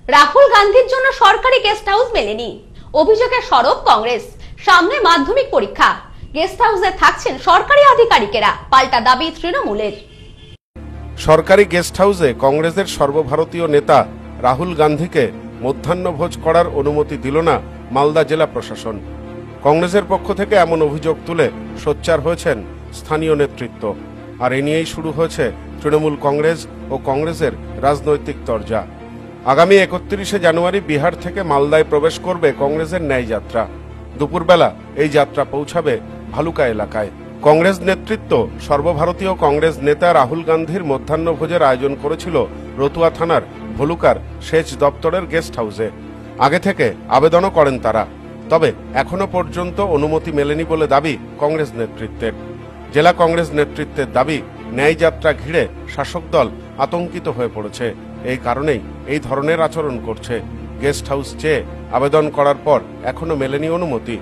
রাহুল গান্ধীর জন্য সরকারি গেস্ট হাউস মেলেনি, অভিযোগে সরব কংগ্রেস। সামনে মাধ্যমিক পরীক্ষা, গেস্ট হাউসে থাকছেন সরকারি আধিকারিকেরা, পাল্টা দাবি তৃণমূলের। সরকারি গেস্ট হাউসে কংগ্রেসের সর্বভারতীয় নেতা রাহুল গান্ধীকে মধ্যাহ্নভোজ করার অনুমতি দিল না মালদা জেলা প্রশাসন। কংগ্রেসের পক্ষ থেকে এমন অভিযোগ তুলে সোচ্চার হয়েছেন স্থানীয় নেতৃত্ব। আর এ নিয়েই শুরু হয়েছে তৃণমূল কংগ্রেস ও কংগ্রেসের রাজনৈতিক তরজা। আগামী 31শে জানুয়ারি বিহার থেকে মালদায় প্রবেশ করবে কংগ্রেসের ন্যায় যাত্রা। দুপুরবেলা এই যাত্রা পৌঁছাবে ভালুকা এলাকায়। কংগ্রেস নেতৃত্ব সর্বভারতীয় কংগ্রেস নেতা রাহুল গান্ধীর মধ্যাহ্নভোজের আয়োজন করেছিল রতুয়া থানার ভলুকার সেচ দপ্তরের গেস্ট হাউসে। আগে থেকে আবেদনও করেন তারা, তবে এখনো পর্যন্ত অনুমতি মেলেনি বলে দাবি কংগ্রেস নেতৃত্বের। জেলা কংগ্রেস নেতৃত্বের দাবি, ন্যায় যাত্রা ঘিরে শাসক দল আতঙ্কিত হয়ে পড়েছে, এই কারণেই এই ধরনের আচরণ করছে। গেস্ট হাউস চেয়ে আবেদন করার পর এখনো মেলেনি অনুমতি।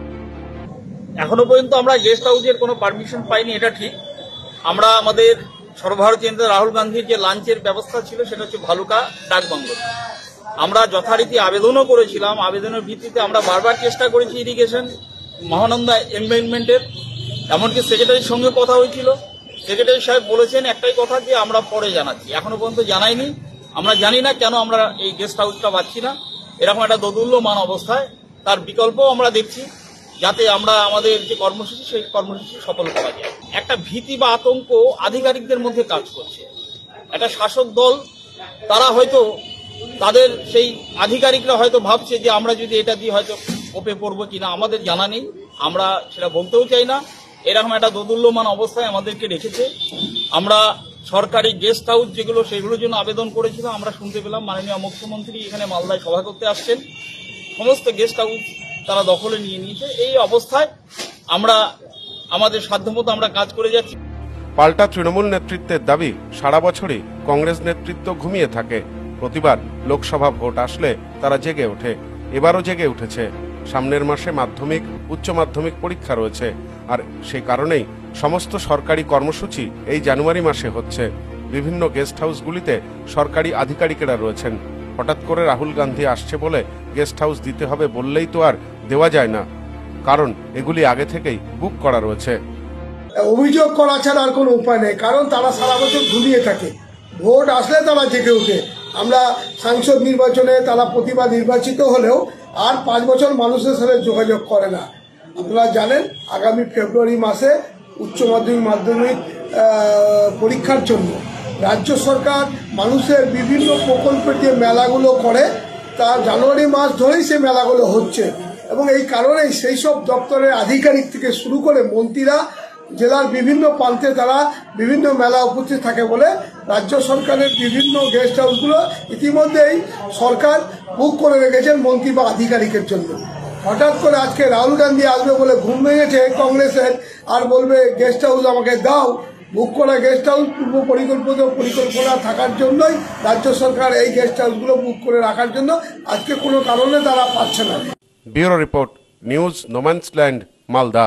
এখনো পর্যন্ত আমরা গেস্ট হাউসের কোনো পারমিশন পাইনি, এটা ঠিক। আমরা আমাদের সর্বভারতীয় নেতা রাহুল গান্ধীর যে লাঞ্চের ব্যবস্থা ছিল সেটা হচ্ছে ভালুকা ডাকবাংলো। আমরা যথারীতি আবেদনও করেছিলাম। আবেদনের ভিত্তিতে আমরা বারবার চেষ্টা করেছি ইরিগেশন মহানন্দা এমবেনমেন্টের, এমনকি সেক্রেটারির সঙ্গে কথা হয়েছিল। সেক্রেটারি সাহেব বলেছেন একটাই কথা, যে আমরা পরে জানাচ্ছি। এখনো পর্যন্ত জানাইনি। আমরা জানি না কেন আমরা এই গেস্ট হাউসটা পাচ্ছি না। এরকম একটা দোদুল্যমান অবস্থায় তার বিকল্পও আমরা দেখছি, যাতে আমরা আমাদের যে কর্মসূচি সেই কর্মসূচি সফল করা যায়। একটা ভীতি বা আতঙ্ক আধিকারিকদের মধ্যে কাজ করছে। একটা শাসক দল, তারা হয়তো তাদের সেই আধিকারিকরা হয়তো ভাবছে যে আমরা যদি এটা দিয়ে হয়তো ওপে পড়বো কিনা, আমাদের জানা নেই, আমরা সেটা বলতেও চাই না। এরকম একটা দোদুল্যমান অবস্থায় আমাদেরকে রেখেছে। আমরা সরকারি গেস্ট হাউস যেগুলো, সেগুলোর জন্য আবেদন করেছিলাম। আমরা শুনতে পেলাম মাননীয় মুখ্যমন্ত্রী এখানে মালদায় সভা করতে আসছেন। সমস্ত গেস্ট হাউস তারা দখলে নিয়ে নিয়েছে। এই অবস্থায় আমরা আমাদের সাধ্যমতো আমরা কাজ করে যাচ্ছি। পাল্টা তৃণমূল নেতৃত্বের দাবি, সারা বছরই কংগ্রেস নেতৃত্ব ঘুমিয়ে থাকে। প্রতিবার লোকসভা ভোট আসলে তারা জেগে ওঠে। এবারও জেগে উঠেছে। সামনের মাসে মাধ্যমিক, উচ্চ মাধ্যমিক পরীক্ষা রয়েছে, আর সেই কারণেই সমস্ত সরকারি কর্মসূচি এই জানুয়ারি মাসে হচ্ছে। বিভিন্ন গেস্ট হাউসগুলিতে সরকারি আধিকারিকেরা রয়েছেন। হঠাৎ করে রাহুল গান্ধী আসছে বলে গেস্ট হাউস দিতে হবে বললেই তো আর দেওয়া যায় না, কারণ এগুলি আগে থেকেই বুক করা রয়েছে। অভিযোগ করা ছাড়া আর কোনো উপায় নেই, কারণ তারা সারা বছর ঘুমিয়ে থাকে। ভোট আসলে তারা জেগে ওঠে। আমরা সাংসদ নির্বাচনে তারা প্রতিবার নির্বাচিত হলেও আর 5 বছর মানুষের সাথে যোগাযোগ করে না। আপনারা জানেন আগামী ফেব্রুয়ারি মাসে উচ্চ মাধ্যমিক পরীক্ষার জন্য রাজ্য সরকার মানুষের বিভিন্ন প্রকল্পের যে মেলাগুলো করে, তার জানুয়ারি মাস ধরেই সেই মেলাগুলো হচ্ছে। এবং এই কারণেই সেই সব দপ্তরের আধিকারিক থেকে শুরু করে মন্ত্রীরা জেলার বিভিন্ন প্রান্তে তারা বিভিন্ন মেলা উপস্থিত থাকে বলে রাজ্য সরকারের বিভিন্ন গেস্ট হাউসগুলো ইতিমধ্যেই সরকার বুক করে রেখেছেন মন্ত্রী বা আধিকারিকের জন্য। হঠাৎ করে আজকে রাহুল গান্ধী আসবে বলে ঘুম ভেঙেছে কংগ্রেসের, আর বলবে গেস্ট হাউস আমাকে দাও। বুক করা গেস্ট হাউস পূর্ব পরিকল্পনা থাকার জন্যই রাজ্য সরকার এই গেস্ট হাউসগুলো বুক করে রাখার জন্য আজকে কোনো কারণে তারা পাচ্ছে না। Bureau report, news no man's land, Malda.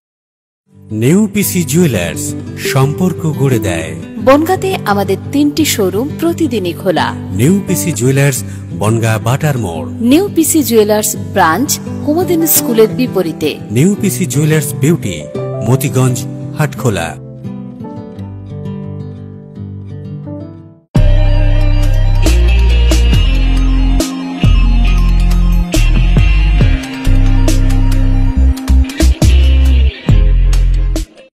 New PC jewellers, সম্পর্ক গড়ে দেয়। বনগাঁতে আমাদের 3টি শোরুম প্রতিদিনই খোলা। নিউ পিসি জুয়েলার্স, বনগাঁ বাটার মোড়। New PC jewellers branch, Kumudini স্কুলের বিপরীতে। New PC jewellers beauty, Motiganj, Hatkhola.